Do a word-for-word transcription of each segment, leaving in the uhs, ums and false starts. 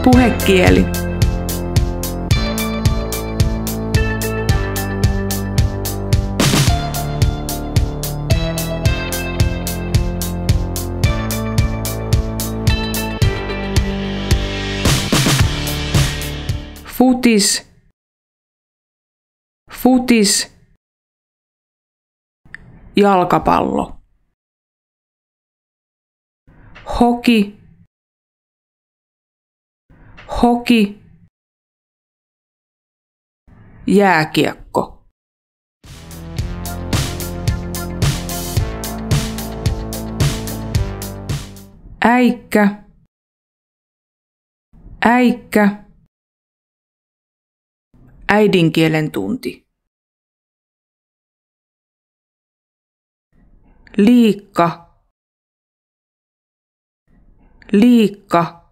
Puhekieli. Futis, futis, jalkapallo. Hoki, hoki, jääkiekko. Äikkä, äikkä, äidinkielen tunti. Liikka, liikka,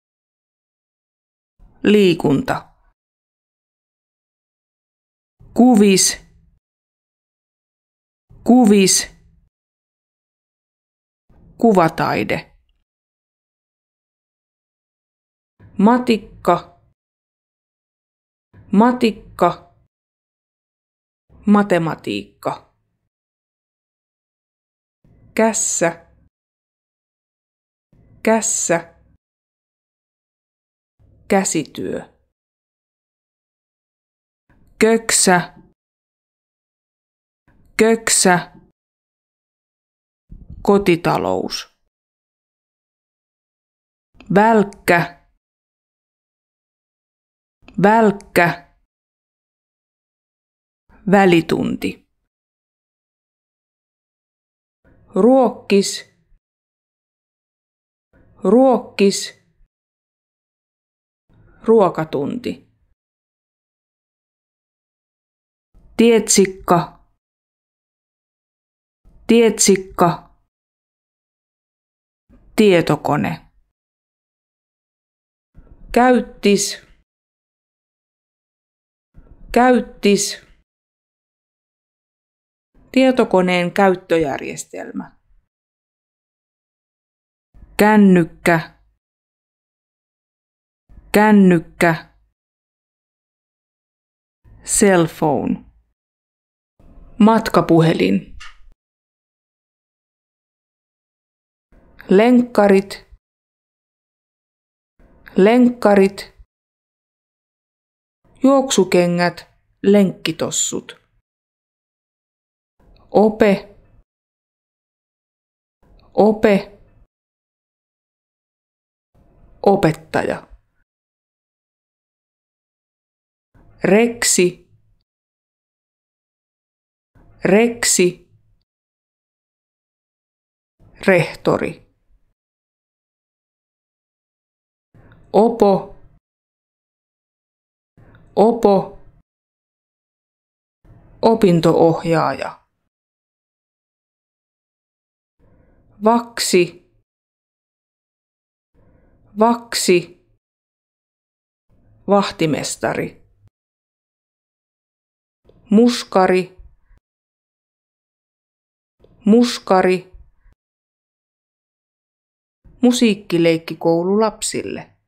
liikunta. Kuvis, kuvis, kuvataide. Matikka, matikka, matematiikka. Kässä, kässä, käsityö. Köksä, köksä, kotitalous. Välkkä, välkkä, välitunti. Ruokkis, ruokkis, ruokatunti. Tietsikka, tietsikka, tietokone. Käyttis, käyttis, tietokoneen käyttöjärjestelmä. Kännykkä, kännykkä, cell phone. Matkapuhelin. Lenkkarit, lenkkarit, juoksukengät, lenkkitossut. Ope, ope, opettaja. Reksi, reksi, rehtori. Opo, opo, opinto-ohjaaja. Vaksi, vaksi, vahtimestari. Muskari, muskari, musiikkileikkikoulu lapsille.